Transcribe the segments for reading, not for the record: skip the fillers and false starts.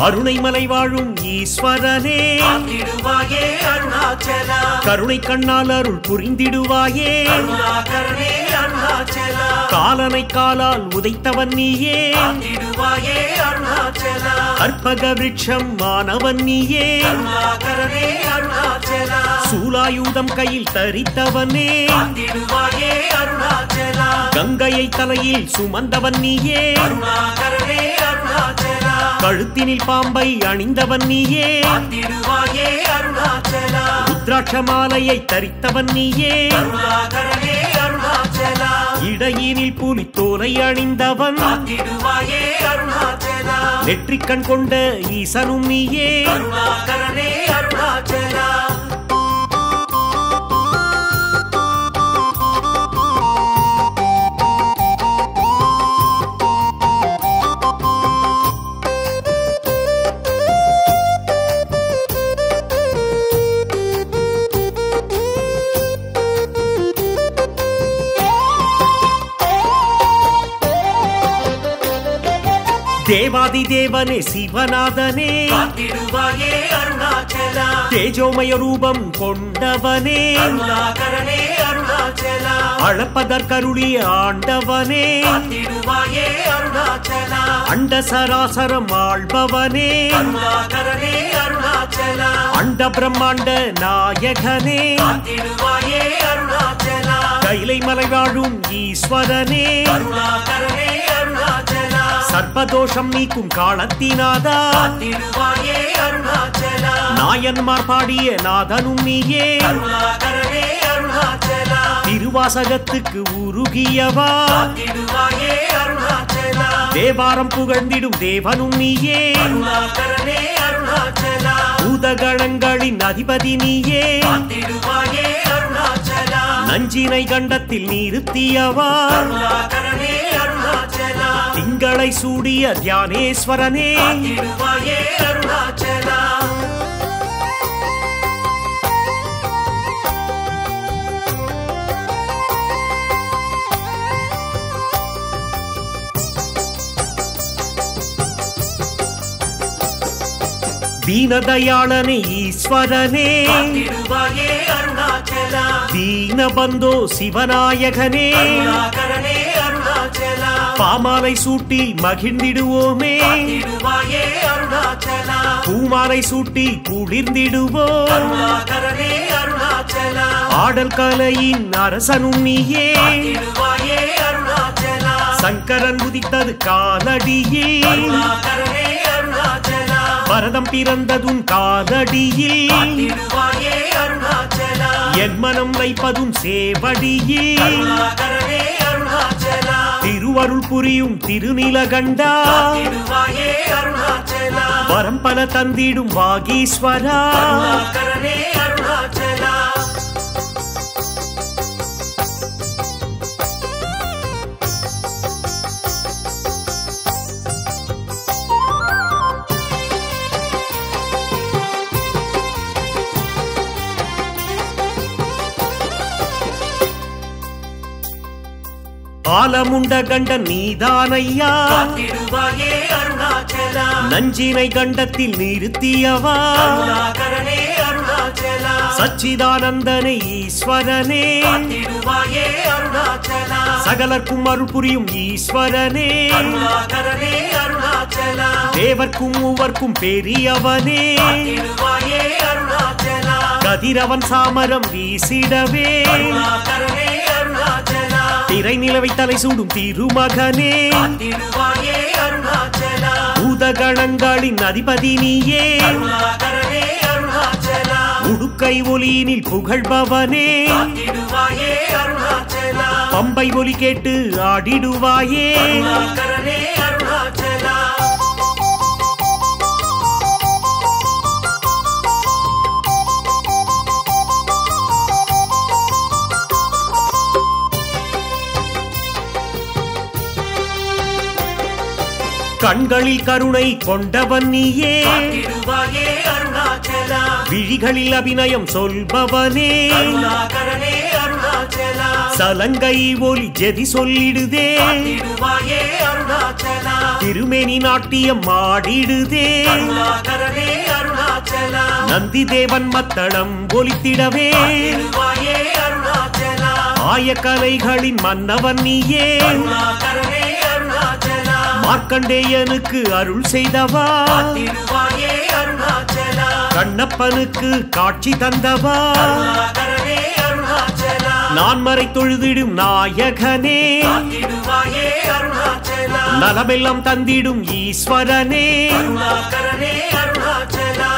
அருணைமலை வாழும் ஈஸ்வரனே காத்திடுவாயே அருணாச்சலா கருணை கண்ணால் அருள் புரிந்திடுவாயே கருணாகரனே அருணாச்சலா காலனை காலால் உதைத்தவன் நீயே காத்திடுவாயே அருணாச்சலா கற்பக விருட்சம் மானவன் நீயே கருணாகரனே அருணாச்சலா சூலாயுதம் கையில் தரித்தவனே காத்திடுவாயே அருணாச்சலா கங்கையை தலையில் சுமந்தவன் நீயே கருணாகரனே அருணாச்சலா கழுத்தினில் பாம்பை அணிந்தவன் நீயே காத்திடுவாயே அருணாச்சலா ருத்ராட்ச மாலையை தரித்தவன் நீயே கருணாகரனே அருணாச்சலா இடையினில் புலித்தோலை அணிந்தவன் காத்திடுவாயே அருணாச்சலா நெற்றிக்கண் கொண்ட ஈசனும் நீயே கருணாகரனே அருணாச்சலா தேவாதி தேவனே சிவநாதனே காத்திடுவாயே அருணாச்சலா தேஜோமய ரூபம் கொண்டவனே கருணாகரனே அருணாச்சலா அளப்பதற்கருளி ஆண்டவனே காத்திடுவாயே அருணாச்சலா அண்ட சராசரம் ஆள்பவனே கருணாகரனே அருணாச்சலா அண்ட பிரம்மாண்ட நாயகனே காத்திடுவாயே அருணாச்சலா கைலை மலை வாழும் ஈஸ்வரனே கருணாகரனே அருணாச்சலா சர்ப்பதோஷம் நீக்கும் காலத்தினாதா காத்திடுவாயே அருணாச்சலா நாயன்மார் பாடிய நாதனும் நீயே கருணாகரனே அருணாச்சலா திருவாசகத்துக்கு உருகியவா காத்திடுவாயே அருணாச்சலா தேவாரம் புகழ்ந்திடும் தேவனும் நீயே கருணாகரனே அருணாச்சலா பூதகணங்களின் அதிபதி நீயே காத்திடுவாயே அருணாச்சலா நஞ்சினை கண்டத்தில் நிறுத்தியவா கருணாகரனே அருணாச்சலா திங்களை சூடிய தியானேஸ்வரனே காத்திடுவாயே அருணாச்சலா தீனதயாளனே ஈஸ்வரனே காத்திடுவாயே அருணாச்சலா தீனபந்தோ சிவநாயகனே கருணாகரனே அருணாச்சலா பாமாலை சூட்டி மகிழ்ந்திடுவோமே காத்திடுவாயே அருணாச்சலா பூமாலை சூட்டி குளிர்ந்திடுவோம் கருணாகரனே அருணாச்சலா ஆடல் கலையின் அரசனும் நீயே காத்திடுவாயே அருணாச்சலா சங்கரன் உதித்தது காலடியில் கருணாகரனே அருணாச்சலா பரதம் பிறந்ததும் காலடியில் காத்திடுவாயே அருணாச்சலா என் மனம் வைப்பதும் சேவடியில் கருணாகரனே அருணாச்சலா திருவருள் புரியும் திருநீலகண்டா காத்திடுவாயே அருணாச்சலா வரம் பல தந்திடும் வாகீஸ்வரா கருணாகரனே அருணாச்சலா ஆலமுண்ட கண்டன் நீதானையா காத்திடுவாயே அருணாச்சலா நஞ்சினை கண்டத்தில் நிறுத்தியவா கருணாகரனே அருணாச்சலா சச்சிதானந்தனை ஈஸ்வரனே காத்திடுவாயே அருணாச்சலா சகலர்க்கும் அருள் புரியும் ஈஸ்வரனே கருணாகரனே அருணாச்சலா தேவர்க்கும் மூவர்க்கும் பெரியவனே காத்திடுவாயே அருணாச்சலா கதிரவன் சாமரம் வீசிடவே கருணாகரனே அருணாச்சலா திரை நிலவை தலை சூடும் திருமகனே காத்திடுவாயே அருணாச்சலா பூதகணங்களின் அதிபதி நீயே கருணாகரனே அருணாச்சலா உடுக்கை ஒலியினில் புகழ்பவனே காத்திடுவாயே அருணாச்சலா பம்பை ஒலி கேட்டு ஆடிடுவாயே கருணாகரனே அருணாச்சலா கண்களில் கருணை கொண்டவன் நீயே காத்திடுவாயே அருணாச்சலா விழிகளில் அபிநயம் சொல்பவனே கருணாகரனே அருணாச்சலா சலங்கை ஒலி ஜெதி சொல்லிடுதே காத்திடுவாயே அருணாச்சலா திருமேனி நாட்டியம் ஆடிடுதே கருணாகரனே அருணாச்சலா நந்தி தேவன் மத்தளம் ஒலித்திடவே காத்திடுவாயே அருணாச்சலா ஆயக்கலைகளின் மன்னவன் நீயே கருணாகரனே அருணாச்சலா மார்க்கண்டேயனுக்கு அருள் செய்தவா காத்திடுவாயே அருணாச்சலா கண்ணப்பனுக்கு காட்சி தந்தவா கருணாகரனே அருணாச்சலா நான் மறை தொழுதிடும் நாயகனே காத்திடுவாயே அருணாச்சலா நலமெல்லாம் தந்திடும் ஈஸ்வரனே கருணாகரனே அருணாச்சலா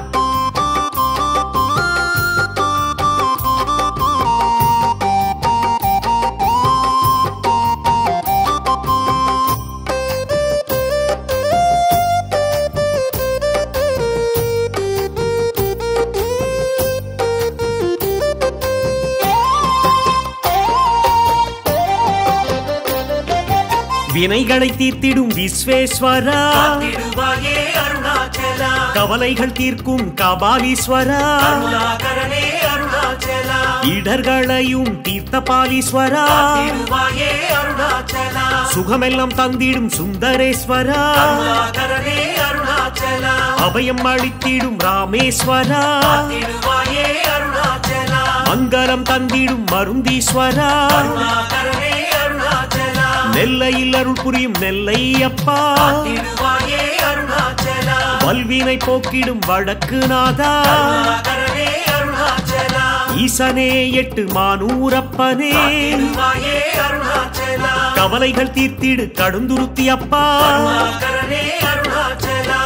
வினைகளை தீர்த்திடும் விஸ்வேஸ்வரா காத்திடுவாயே அருணாச்சலா கவலைகள் தீர்க்கும் கபாலீஸ்வரா கருணாகரனே அருணாச்சலா இடர்களையும் தீர்த்த பாலீஸ்வரா காத்திடுவாயே அருணாச்சலா சுகமெல்லாம் தந்திடும் சுந்தரேஸ்வரா கருணாகரனே அருணாச்சலா அபயம் அளித்திடும் ராமேஸ்வரா காத்திடுவாயே அருணாச்சலா மங்களம் தந்திடும் மருந்தீஸ்வரா கருணாகரனே அருணாச்சலா நெல்லையில் அருள் புரியும் நெல்லை அப்பா காத்திடுவாயே அருணாச்சலா வல்வினை போக்கிடும் வடக்கு நாதா கருணாகரனே அருணாச்சலா ஈசனே எட்டு மானூரப்பனே காத்திடுவாயே அருணாச்சலா கவலைகள் தீர்த்திடு கடுந்துருத்தி அப்பா கருணாகரனே அருணாச்சலா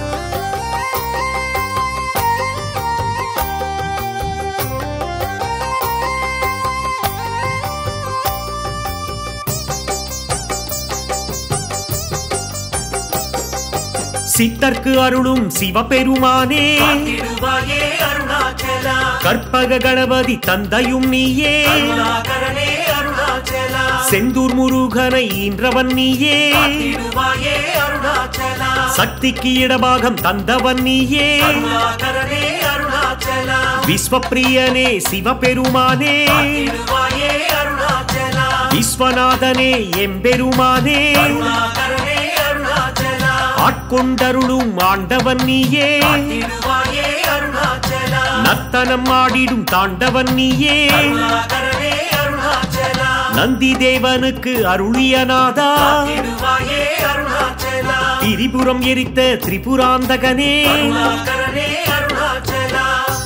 சித்தர்க்கு அருளும் சிவபெருமானே காத்திடுவாயே அருணாச்சலா கற்பக கணபதி தந்தையும் நீயே கருணாகரனே அருணாச்சலா செந்தூர் முருகனை ஈன்றவன் நீயே காத்திடுவாயே அருணாச்சலா சக்திக்கு இடபாகம் தந்தவன் நீயே கருணாகரனே அருணாச்சலா விஸ்வப்பிரியனே சிவபெருமானே காத்திடுவாயே அருணாச்சலா விஸ்வநாதனே எம்பெருமானே கருணாகரனே அருணாச்சலா ஆட்கொண்டருளும் ஆண்டவன் நீயே காத்திடுவாயே அருணாச்சலா நர்த்தனம் ஆடிடும் தாண்டவன் நீயே கருணாகரனே அருணாச்சலா நந்தி தேவனுக்கு அருளியநாதா காத்திடுவாயே அருணாச்சலா திரிபுரம் எரித்த திரிபுராந்தகனே கருணாகரனே அருணாச்சலா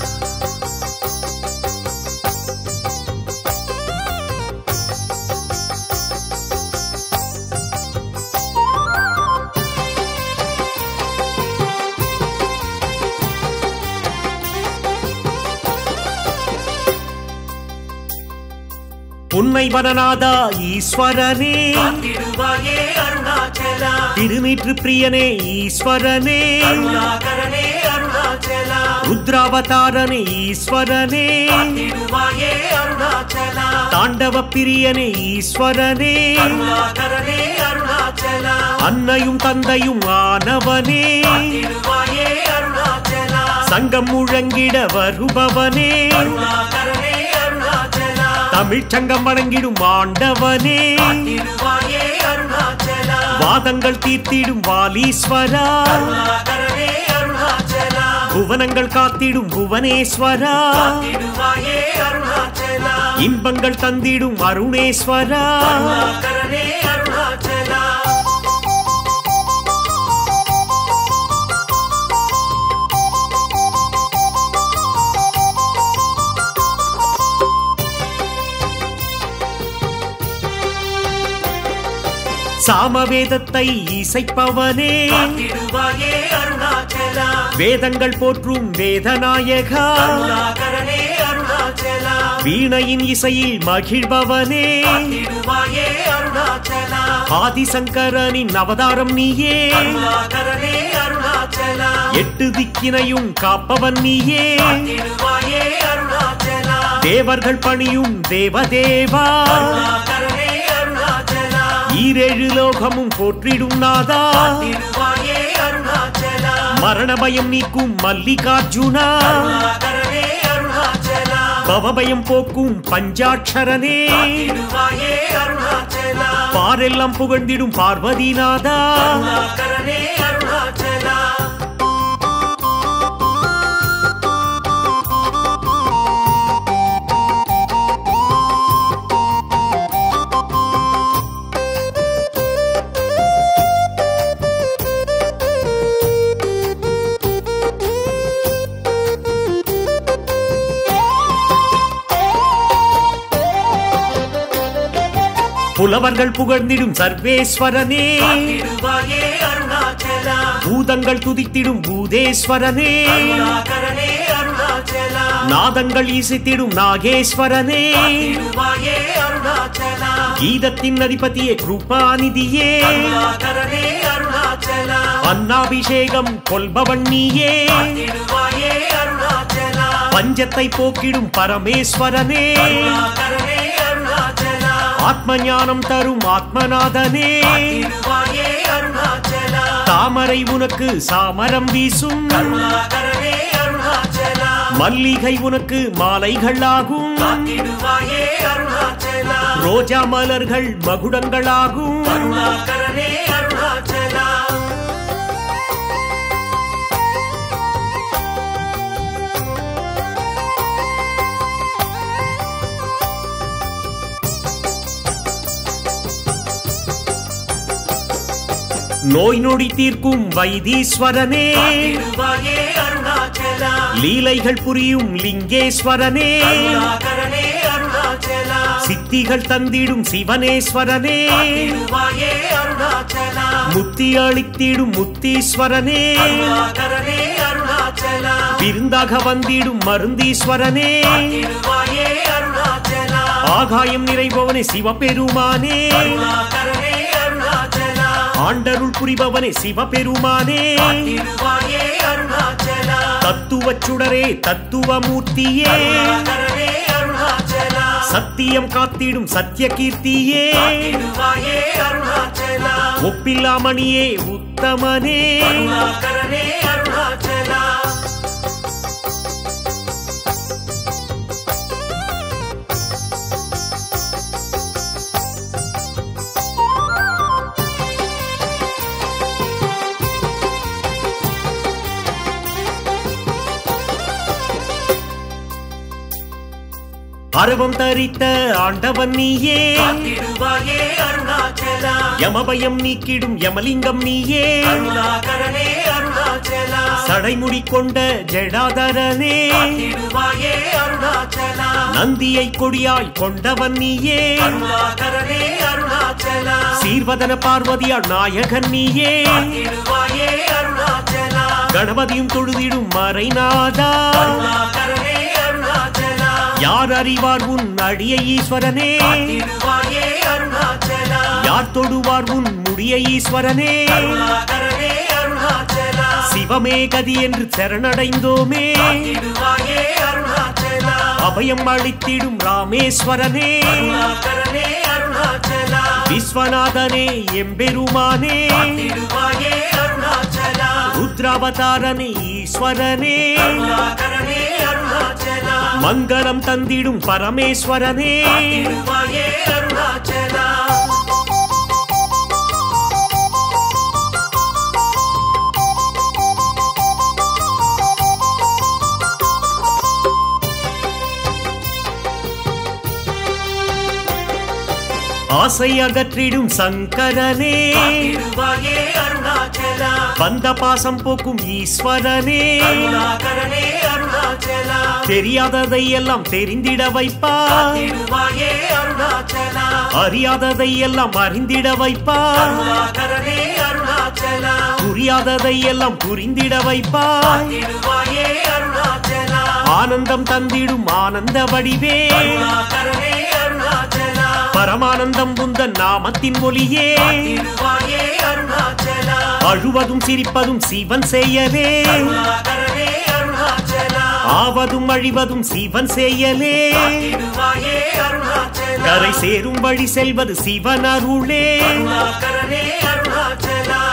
புன்னை வனநாதா ஈஸ்வரனே காத்திடுவாயே அருணாச்சலா திருநீற்று பிரியனே ஈஸ்வரனே கருணாகரனே அருணாச்சலா ருத்ராவதாரனே ஈஸ்வரனே காத்திடுவாயே அருணாச்சலா தாண்டவ பிரியனே ஈஸ்வரனே கருணாகரனே அருணாச்சலா அன்னையும் தந்தையும் ஆனவனே காத்திடுவாயே அருணாச்சலா சங்கம் முழங்கிட வருபவனே கருணாகரனே அருணாச்சலா தமிழ்ச்சங்கம் வணங்கிடும் ஆண்டவனே காத்திடுவாயே அருணாச்சலா வாதங்கள் தீர்த்திடும் வாலீஸ்வரா கருணாகரனே அருணாச்சலா புவனங்கள் காத்திடும் புவனேஸ்வரா காத்திடுவாயே அருணாச்சலா இன்பங்கள் தந்திடும் அருணேஸ்வரா கருணாகரனே அருணாச்சலா சாமவேதத்தை இசைப்பவனே காத்திடுவாயே அருணாச்சலா வேதங்கள் போற்றும் வேதநாயகா கருணாகரனே அருணாச்சலா வீணையின் இசையில் மகிழ்பவனே காத்திடுவாயே அருணாச்சலா ஆதிசங்கரனின் அவதாரம் நீயே கருணாகரனே அருணாச்சலா எட்டு திக்கினையும் காப்பவன் நீயே காத்திடுவாயே அருணாச்சலா தேவர்கள் பணியும் தேவதேவா கருணாகரனே அருணாச்சலா ஈரேழு லோகமும் போற்றிடும் நாதா காத்திடுவாயே அருணாச்சலா மரண பயம் நீக்கும் மல்லிகார்ஜுனா கருணாகரனே அருணாச்சலா பவபயம் போக்கும் பஞ்சாட்சரனே காத்திடுவாயே அருணாச்சலா பாரெல்லாம் புகழ்ந்திடும் பார்வதிநாதா கருணாகரனே அருணாச்சலா புலவர்கள் புகழ்ந்திடும் சர்வேஸ்வரனே காத்திடுவாயே அருணாச்சலா பூதங்கள் துதித்திடும் பூதேஸ்வரனே கருணாகரனே அருணாச்சலா நாதங்கள் இசைத்திடும் நாகேஸ்வரனே காத்திடுவாயே அருணாச்சலா கீதத்தின் அதிபதியே கிருபாநிதியே கருணாகரனே அருணாச்சலா அன்னாபிஷேகம் கொல்பவன் நீயே காத்திடுவாயே அருணாச்சலா பஞ்சத்தை போக்கிடும் பரமேஸ்வரனே கருணாகரனே அருணாச்சலா ஆத்ம ஞானம் தரும் ஆத்மநாதனே காத்திடுவாயே அருணாச்சலா தாமரை உனக்கு சாமரம் வீசும் கருணாகரனே அருணாச்சலா மல்லிகை உனக்கு மாலைகள் ஆகும் காத்திடுவாயே அருணாச்சலா ரோஜா மலர்கள் மகுடங்களாகும் கருணாகரனே அருணாச்சலா நோய் நொடி தீர்க்கும் வைத்தீஸ்வரனே காத்திடுவாயே அருணாச்சலா லீலைகள் புரியும் லிங்கேஸ்வரனே கருணாகரனே அருணாச்சலா சித்திகள் தந்திடும் சிவனேஸ்வரனே காத்திடுவாயே அருணாச்சலா முத்தி அளித்திடும் முத்தீஸ்வரனே கருணாகரனே அருணாச்சலா விருந்தாக வந்திடும் மருந்தீஸ்வரனே காத்திடுவாயே அருணாச்சலா ஆகாயம் நிறைபவனே சிவபெருமானே கருணாகரனே அருணாச்சலா ஆண்டருள் புரிபவனே சிவபெருமானே காத்திடுவாயே அருணாச்சலா தத்துவச் சுடரே தத்துவமூர்த்தியே கருணாகரனே அருணாச்சலா சத்தியம் காத்திடும் சத்திய கீர்த்தியே காத்திடுவாயே அருணாச்சலா ஒப்பில்லாமணியே உத்தமனே கருணாகரனே அருணாச்சலா அரவம் தரித்த ஆண்டவன் நீயே காத்திடுவாயே அருணாச்சலா யமபயம் நீக்கிடும் யமலிங்கம் நீயே கருணாகரனே அருணாச்சலா சடைமுடி கொண்ட ஜடாதரனே காத்திடுவாயே அருணாச்சலா நந்தியை கொடியாய் கொண்டவன் நீயே கருணாகரனே அருணாச்சலா சீர்வதன பார்வதியாள் நாயகன் நீயே காத்திடுவாயே அருணாச்சலா கணபதியும் தொழுதிடும் மறைநாதா கருணாகரனே அருணாச்சலா யார் அறிவார் உன் அடியை ஈஸ்வரனே காத்திடுவாயே அருணாச்சலா யார் தொடுவார் உன் முடிய ஈஸ்வரனே கருணாகரனே அருணாச்சலா சிவமே கதி என்று சரணடைந்தோமே காத்திடுவாயே அருணாச்சலா அபயம் அளித்திடும் ராமேஸ்வரனே கருணாகரனே அருணாச்சலா விஸ்வநாதனே எம்பெருமானே காத்திடுவாயே அருணாச்சலா ருத்ராவதாரனே ஈஸ்வரனே கருணாகரனே அருணாச்சலா மங்களம் தந்திடும் பரமேஸ்வரனே காத்திடுவாயே அருணாச்சலா ஆசை அகற்றிடும் சங்கரனே காத்திடுவாயே அருணாச்சலா பந்த பாசம் போக்கும் ஈஸ்வரனே கருணாகரனே அருணாச்சலா தெரியாததை எல்லாம் தெரிந்திட வைப்பார் காத்திடுவாயே அருணாச்சலா அறியாததை எல்லாம் அறிந்திட வைப்பார் கருணாகரனே அருணாச்சலா புரியாததை எல்லாம் புரிந்திட வைப்பார் காத்திடுவாயே அருணாச்சலா ஆனந்தம் தந்திடும் ஆனந்த வடிவே கருணாகரனே அருணாச்சலா பரமானந்தம் புந்தன் நாமத்தின் ஒளியே காத்திடுவாயே அருணாச்சலா அழுவதும் சிரிப்பதும் சிவன் செயலே கருணாகரனே அருணாச்சலா ஆவதும் அழிவதும் சிவன் செயலே காத்திடுவாயே அருணாச்சலா கரை சேரும் வழி செல்வது சிவன் அருளே கருணாகரனே அருணாச்சலா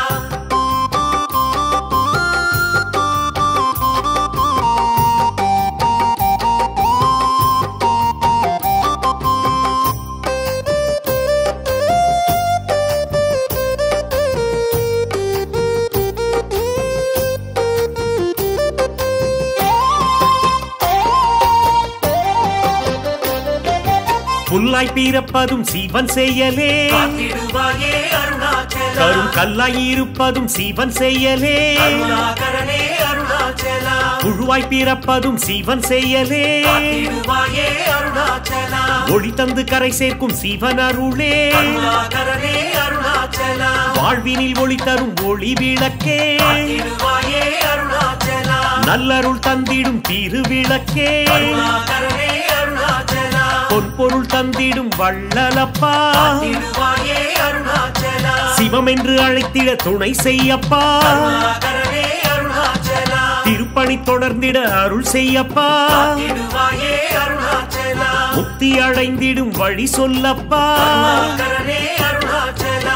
புல்லாய் பிறப்பதும் சிவன் செயலே காத்திடுவாயே அருணாச்சலா கரும் கல்லாய் இருப்பதும் சிவன் செயலே கருணாகரனே அருணாச்சலா புழுவாய் பிறப்பதும் சிவன் செயலே காத்திடுவாயே அருணாச்சலா ஒளி தந்து கரை சேர்க்கும் சிவன் அருளே கருணாகரனே அருணாச்சலா வாழ்வினில் ஒளி தரும் ஒளி விளக்கே காத்திடுவாயே அருணாச்சலா நல்லருள் தந்திடும் திருவிளக்கே கருணாகரனே அருணாச்சலா பொன்பொருள் தந்திடும் வள்ளலப்பா காத்திடுவாயே அருணாச்சலா சிவம் என்று அழைத்திட துணை செய்யப்பா கருணாகரனே அருணாச்சலா திருப்பணி தொடர்ந்திட அருள் செய்யப்பா காத்திடுவாயே அருணாச்சலா முக்தி அடைந்திடும் வழி சொல்லப்பா கருணாகரனே அருணாச்சலா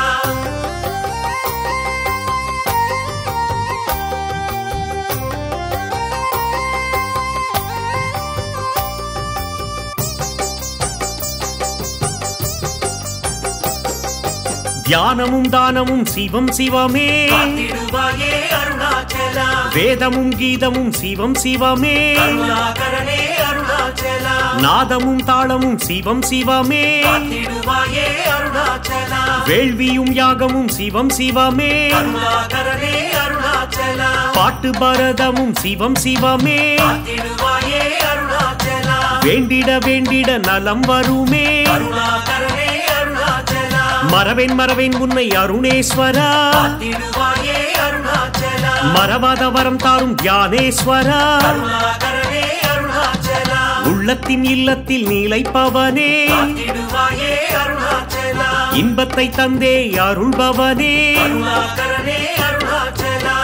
தியானமும் தானமும் சிவம் சிவமே காத்திடுவாயே அருணாச்சலா வேதமும் கீதமும் சிவம் சிவமே கருணாகரனே அருணாச்சலா நாதமும் தாளமும் சிவம் சிவமே காத்திடுவாயே அருணாச்சலா வேள்வியும் யாகமும் சிவம் சிவமே கருணாகரனே அருணாச்சலா பாட்டு பரதமும் சிவம் சிவமே காத்திடுவாயே அருணாச்சலா வேண்டிட வேண்டிட நலம் வருமே கருணாகரனே அருணாச்சலா மறவேன் மறவேன் உன்னை அருணேஸ்வரா காத்திடுவாயே அருணாச்சலா மறவாத வரம் தாரும் தியானேஸ்வரா கருணாகரனே அருணாச்சலா உள்ளத்தின் இல்லத்தில் நிலைப்பவனே காத்திடுவாயே அருணாச்சலா இன்பத்தை தந்தே அருள்பவனே கருணாகரனே அருணாச்சலா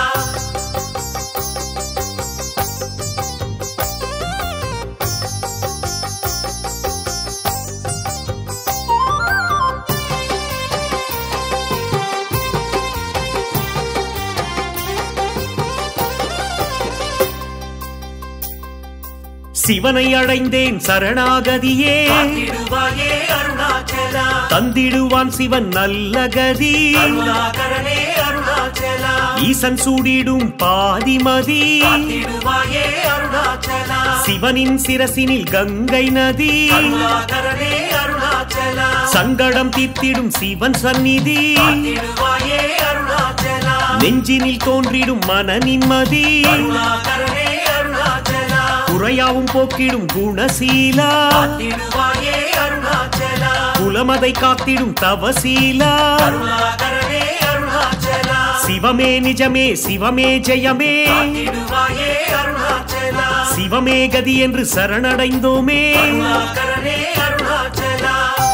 சிவனை அடைந்தேன் சரணாகதியே காத்திடுவாயே அருணாச்சலா தந்திடுவான் சிவன் நல்ல கதி கருணாகரனே அருணாச்சலா ஈசன் சூடிடும் பாதிமதி காத்திடுவாயே அருணாச்சலா சிவனின் சிரசினில் கங்கை நதி கருணாகரனே அருணாச்சலா சங்கடம் தீர்த்திடும் சிவன் சந்நிதி காத்திடுவாயே அருணாச்சலா நெஞ்சினில் தோன்றிடும் மன நிம்மதி கருணாகரனே அருணாச்சலா குறையாவும் போக்கிடும் குணசீலா காத்திடுவாயே அருணாச்சலா குலமதை காத்திடும் தவசீலா கருணாகரனே அருணாச்சலா சிவமே நிஜமே சிவமே ஜெயமே காத்திடுவாயே அருணாச்சலா சிவமே கதி என்று சரணடைந்தோமே கருணாகரனே அருணாச்சலா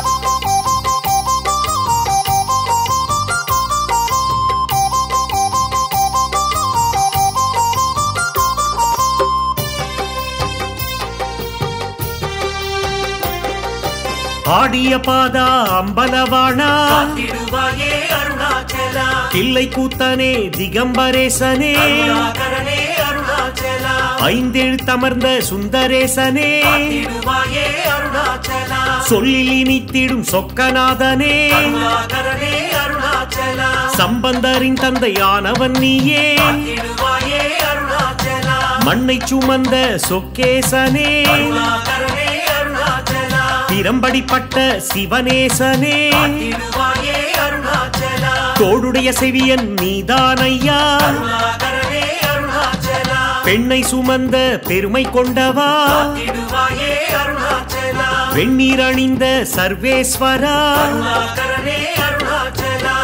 ஆடிய பாதா அம்பலவாணா காத்திடுவாயே அருணாச்சலா தில்லை கூத்தனே திகம்பரேசனே கருணாகரனே அருணாச்சலா ஐந்தெழுத்தமர்ந்த சுந்தரேசனே காத்திடுவாயே அருணாச்சலா சொல்லில் இனித்திடும் சொக்கநாதனே கருணாகரனே அருணாச்சலா சம்பந்தரின் தந்தையானவன் நீயே காத்திடுவாயே அருணாச்சலா மண்ணை சுமந்த சொக்கேசனே கருணாகரனே அருணாச்சலா திறம்படிப்பட்ட சிவனேசனே காத்திடுவாயே அருணாச்சலா தோடுடைய செவியன் நீதானையா கருணாகரனே அருணாச்சலா பெண்ணை சுமந்த பெருமை கொண்டவா காத்திடுவாயே அருணாச்சலா வெண்ணீர் அணிந்த சர்வேஸ்வரா கருணாகரனே அருணாச்சலா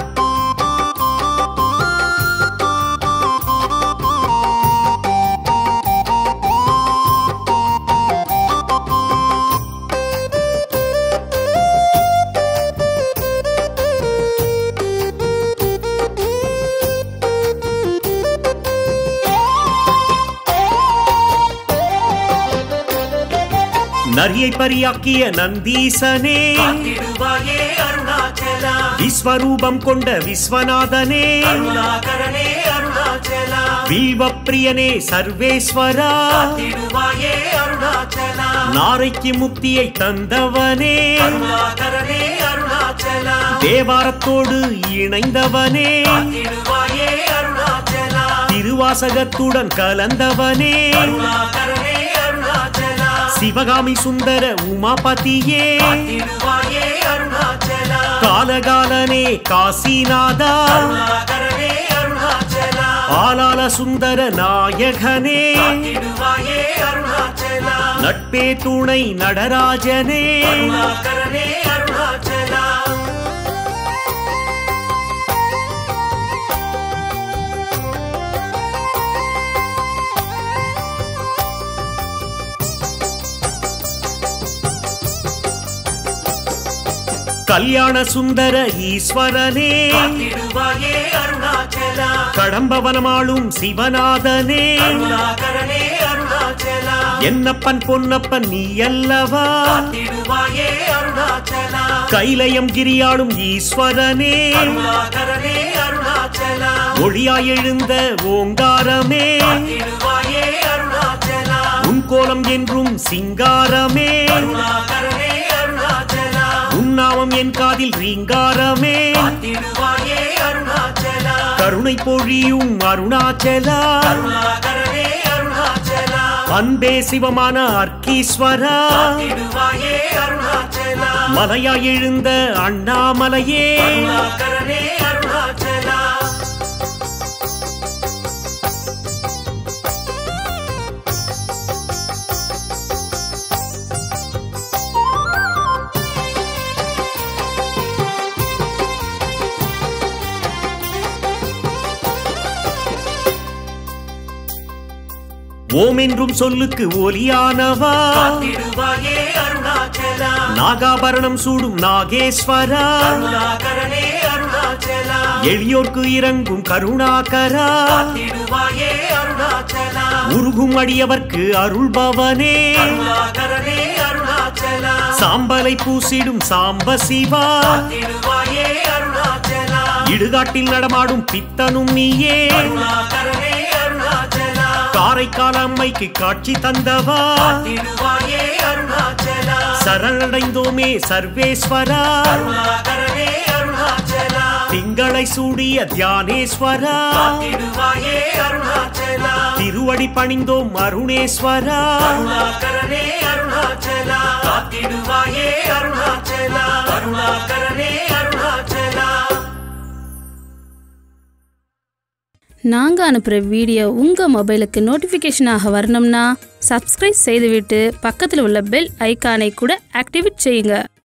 நரியை பரியாக்கிய நந்தீசனே காத்திடுவாயே அருணாச்சலா விஸ்வரூபம் கொண்ட விஸ்வநாதனே கருணாகரனே அருணாச்சலா வில்வப்பிரியனே சர்வேஸ்வரா காத்திடுவாயே அருணாச்சலா நாரைக்கு முக்தியை தந்தவனே கருணாகரனே அருணாச்சலா தேவாரத்தோடு இணைந்தவனே காத்திடுவாயே அருணாச்சலா திருவாசகத்துடன் கலந்தவனே கருணாகரனே அருணாச்சலா சிவகாமி சுந்தர உமாபதியே காத்திடுவாயே அருணாச்சலா காலகாலனே காசிநாதா கருணாகரனே அருணாச்சலா ஆலால சுந்தர நாயகனே காத்திடுவாயே அருணாச்சலா நட்பே துணை நடராஜனே கருணாகரனே அருணாச்சலா கல்யாண சுந்தர ஈஸ்வரனே காத்திடுவாயே அருணாச்சலா கடம்பவனமாளும் சிவநாதனே கருணாகரனே அருணாச்சலா என்னப்பன் பொன்னப்பன் நீ அல்லவா காத்திடுவாயே அருணாச்சலா கைலயம் கிரியாளும் ஈஸ்வரனே கருணாகரனே அருணாச்சலா ஒளியாய் எழுந்த ஓங்காரமே காத்திடுவாயே அருணாச்சலா உன் கோலம் என்றும் சிங்காரமே கருணாகரனே அருணாச்சலா உன்னாமம் என் காதில் ரீங்காரமே காத்திடுவாயே அருணாச்சலா கருணை பொழியும் அருணாச்சலா கருணாகரனே அருணாச்சலா அன்பே சிவமான அர்க்கீஸ்வரா காத்திடுவாயே அருணாச்சலா மலையாய் எழுந்த அண்ணாமலையே கருணாகரனே அருணாச்சலா ஓம் என்றும் சொல்லுக்கு ஒலியானவா காத்திடுவாயே அருணாச்சலா நாகாபரணம் சூடும் நாகேஸ்வரா கருணாகரனே அருணாச்சலா எளியோர்க்கு இறங்கும் கருணாகரா காத்திடுவாயே அருணாச்சலா உருகும் அடியவர்க்கு அருள்பவனே கருணாகரனே அருணாச்சலா சாம்பலை பூசிடும் சாம்ப சிவா காத்திடுவாயே அருணாச்சலா இடுகாட்டில் நடமாடும் பித்தனும் நீயே கருணாகரனே அருணாச்சலா காரைக்கால் அம்மைக்கு காட்சி தந்தவா காத்திடுவாயே அருணாச்சலா சரணடைந்தோமே சர்வேஸ்வரா கருணாகரனே அருணாச்சலா திங்களை சூடிய தியானேஸ்வரா காத்திடுவாயே அருணாச்சலா திருவடி பணிந்தோம் அருணேஸ்வரா கருணாகரனே அருணாச்சலா காத்திடுவாயே அருணாச்சலா கருணாகரனே அருணாச்சலா நாங்க அனுப்புற வீடியோ உங்க மொபைலுக்கு நோட்டிபிகேஷனாக வரணும்னா சப்ஸ்கிரைப் செய்துவிட்டு பக்கத்தில் உள்ள பெல் ஐகானை கூட ஆக்டிவேட் செய்யுங்க.